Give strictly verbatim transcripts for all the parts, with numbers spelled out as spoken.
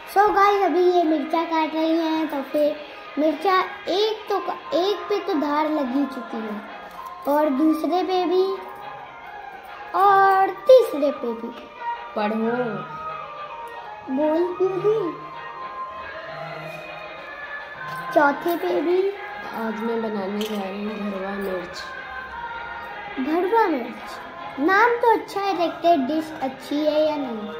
So guys अभी ये मिर्चा काट रही हैं, तो फिर मिर्चा एक तो एक पे तो धार लगी चुकी है और दूसरे पे भी और तीसरे पे भी। पढ़ो, बोल भी, चौथे पे भी। आज मैं बनाने जा रही हूँ भरवा मिर्च। भरवा मिर्च नाम तो अच्छा है, देखते हैं डिश अच्छी है या नहीं।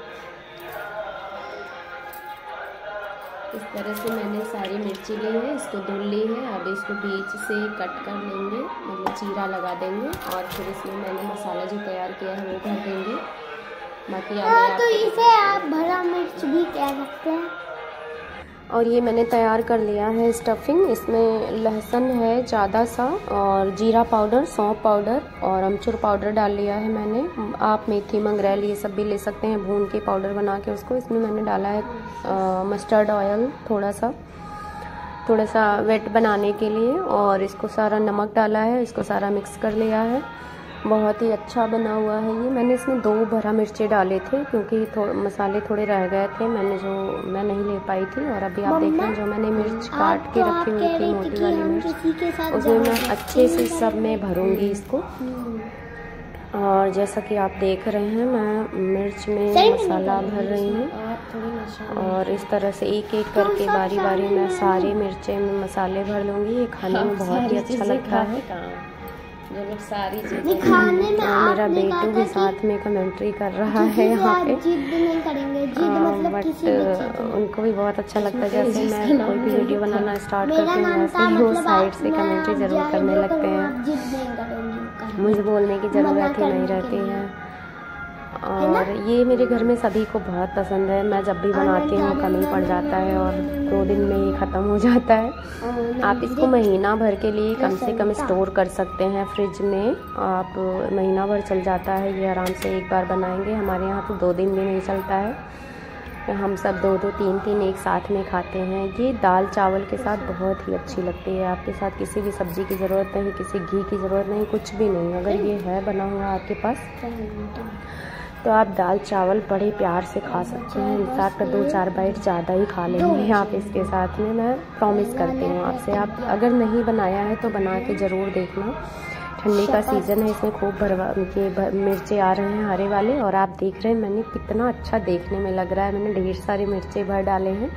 इस तरह से मैंने सारी मिर्ची ली है, इसको धुल ली है। अब इसको बीच से कट कर लेंगे, मतलब चीरा लगा देंगे और फिर इसमें मैंने मसाला जो तैयार किया है वो भर देंगे। बाकी हाँ, तो इसे आप भरा मिर्च भी कह सकते हैं। और ये मैंने तैयार कर लिया है स्टफिंग। इसमें लहसुन है ज़्यादा सा और जीरा पाउडर, सौंफ पाउडर और अमचूर पाउडर डाल लिया है मैंने। आप मेथी, मंगरेल ये सब भी ले सकते हैं भून के पाउडर बना के उसको। इसमें मैंने डाला है आ, मस्टर्ड ऑयल थोड़ा सा थोड़ा सा वेट बनाने के लिए, और इसको सारा नमक डाला है, इसको सारा मिक्स कर लिया है। बहुत ही अच्छा बना हुआ है ये। मैंने इसमें दो भरा मिर्चे डाले थे क्योंकि थोड़े मसाले थोड़े रह गए थे, मैंने जो मैं नहीं ले पाई थी। और अभी आप देख रहे हैं जो मैंने मिर्च काट के रखी हुई थी, मोटी वाली मिर्च, उसमें मैं अच्छे से सब में भरूंगी इसको। और जैसा कि आप देख रहे हैं मैं मिर्च में मसाला भर रही हूँ और इस तरह से एक एक करके बारी बारी मैं सारी मिर्चें में मसाले भर लूँगी। ये खाने में बहुत ही अच्छा लगता है। जो लोग सारी चीजें खाने में, और मेरा बेटू भी साथ में कमेंट्री कर रहा है यहाँ पे। जिद नहीं करेंगे, जिद मतलब बट किसी भी उनको भी बहुत अच्छा लगता है। जैसे मैं कोई भी वीडियो बनाना स्टार्ट करती हूँ वैसे ही वो साइड से कमेंट्री जरूर करने लगते हैं। मुझे बोलने की ज़रूरत ही नहीं रहती है। और ये मेरे घर में सभी को बहुत पसंद है। मैं जब भी बनाती हूँ कम ही पड़ जाता है और दो दिन में ही ख़त्म हो जाता है। आप इसको महीना भर के लिए कम से कम स्टोर कर सकते हैं फ्रिज में। आप महीना भर चल जाता है ये आराम से। एक बार बनाएंगे, हमारे यहाँ तो दो दिन भी नहीं चलता है। हम सब दो दो तीन तीन एक साथ में खाते हैं। ये दाल चावल के साथ बहुत ही अच्छी लगती है। आपके साथ किसी भी सब्ज़ी की ज़रूरत नहीं, किसी घी की ज़रूरत नहीं, कुछ भी नहीं। अगर ये है बना हुआ आपके पास तो आप दाल चावल बड़े प्यार से खा सकते हैं। इनफैक्ट दो चार बाइट ज़्यादा ही खा लेंगे आप इसके साथ में, मैं प्रॉमिस करती हूँ आपसे। आप अगर नहीं बनाया है तो बना के ज़रूर देखना। ठंडी का सीज़न है, इसमें खूब भरवा के मिर्चे आ रहे हैं हरे वाले। और आप देख रहे हैं मैंने कितना अच्छा देखने में लग रहा है। मैंने ढेर सारे मिर्चे भर डाले हैं।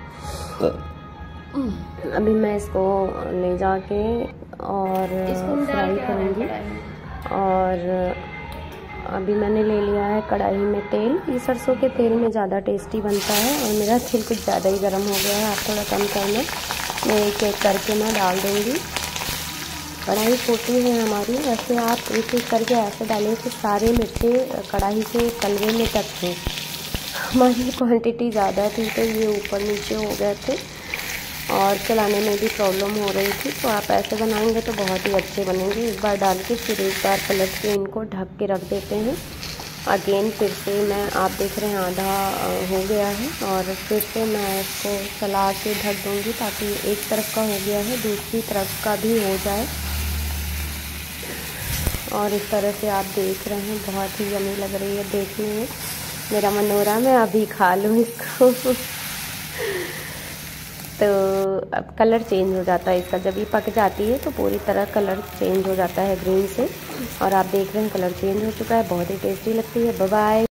अभी मैं इसको ले जाके और फ्राई करूँगी। और अभी मैंने ले लिया है कढ़ाई में तेल। ये सरसों के तेल में ज़्यादा टेस्टी बनता है और मेरा तेल कुछ ज़्यादा ही गर्म हो गया है, आप थोड़ा कम करना। मैं एक एक करके मैं डाल दूँगी। कढ़ाई छोटी है हमारी, वैसे आप एक एक करके ऐसे डालें कि सारे मिर्चे कढ़ाई के तलवे में टच हों। हमारी क्वांटिटी ज़्यादा थी तो ये ऊपर नीचे हो गए थे और चलाने में भी प्रॉब्लम हो रही थी। तो आप ऐसे बनाएंगे तो बहुत ही अच्छे बनेंगे। एक बार डाल के फिर एक बार पलट के इनको ढक के रख देते हैं। अगेन फिर से मैं, आप देख रहे हैं आधा हो गया है और फिर से मैं इसको चला के ढक दूँगी ताकि एक तरफ का हो गया है दूसरी तरफ का भी हो जाए। और इस तरह से आप देख रहे हैं बहुत ही यम्मी लग रही है देखने में। मेरा मन हो रहा है मैं अभी खा लूँ इसको। तो अब कलर चेंज हो जाता है इसका, जब ये पक जाती है तो पूरी तरह कलर चेंज हो जाता है ग्रीन से। और आप देख रहे हैं कलर चेंज हो चुका है, बहुत ही टेस्टी लगती है। Bye bye.